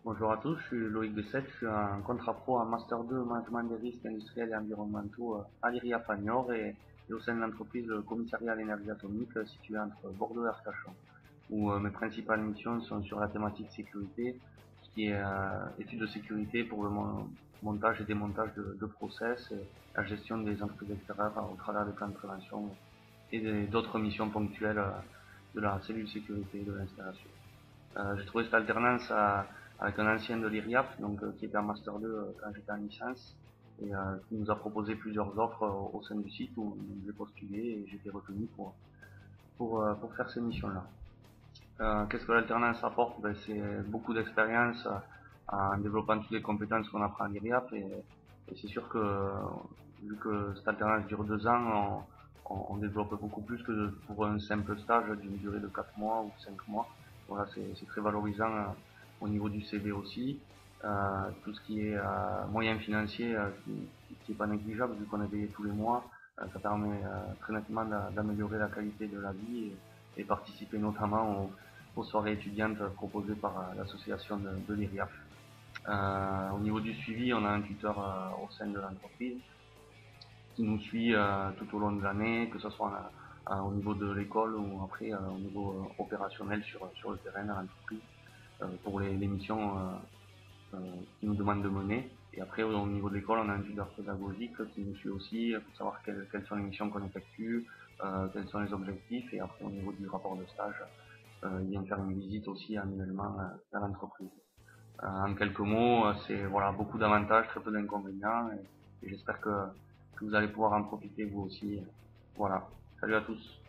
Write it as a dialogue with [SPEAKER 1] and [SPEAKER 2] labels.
[SPEAKER 1] Bonjour à tous, je suis Loïc Bessette, je suis un contrat pro en Master 2 Management des risques industriels et environnementaux à l'IRIAF à Niort et au sein de l'entreprise le commissariat à l'énergie atomique situé entre Bordeaux et Arcachon, où mes principales missions sont sur la thématique sécurité, ce qui est études de sécurité pour le montage et démontage de process, et la gestion des entreprises extérieures au travers des plans de prévention et d'autres missions ponctuelles de la cellule sécurité de l'installation. J'ai trouvé cette alternance avec un ancien de l'IRIAF, donc qui était en Master 2 quand j'étais en licence, et qui nous a proposé plusieurs offres au sein du site où j'ai postulé et j'ai été retenu pour faire ces missions-là. Qu'est-ce que l'alternance apporte? C'est beaucoup d'expérience en développant toutes les compétences qu'on apprend à l'IRIAF et c'est sûr que vu que cette alternance dure 2 ans, on développe beaucoup plus que pour un simple stage d'une durée de 4 mois ou 5 mois. Voilà, c'est très valorisant au niveau du CV aussi. Tout ce qui est moyens financiers qui est pas négligeable vu qu'on est payé tous les mois, ça permet très nettement d'améliorer la qualité de la vie et participer notamment aux soirées étudiantes proposées par l'association de l'IRIAF. Au niveau du suivi, on a un tuteur au sein de l'entreprise qui nous suit tout au long de l'année, que ce soit au niveau de l'école ou après au niveau opérationnel sur le terrain à l'entreprise pour les missions qui nous demandent de mener. Et après au niveau de l'école, on a un tuteur pédagogique qui nous suit aussi pour savoir quelles sont les missions qu'on effectue, quels sont les objectifs et après au niveau du rapport de stage, il vient faire une visite aussi annuellement à l'entreprise. En quelques mots, c'est voilà, beaucoup d'avantages, très peu d'inconvénients et j'espère que vous allez pouvoir en profiter vous aussi. Voilà. Salut à tous.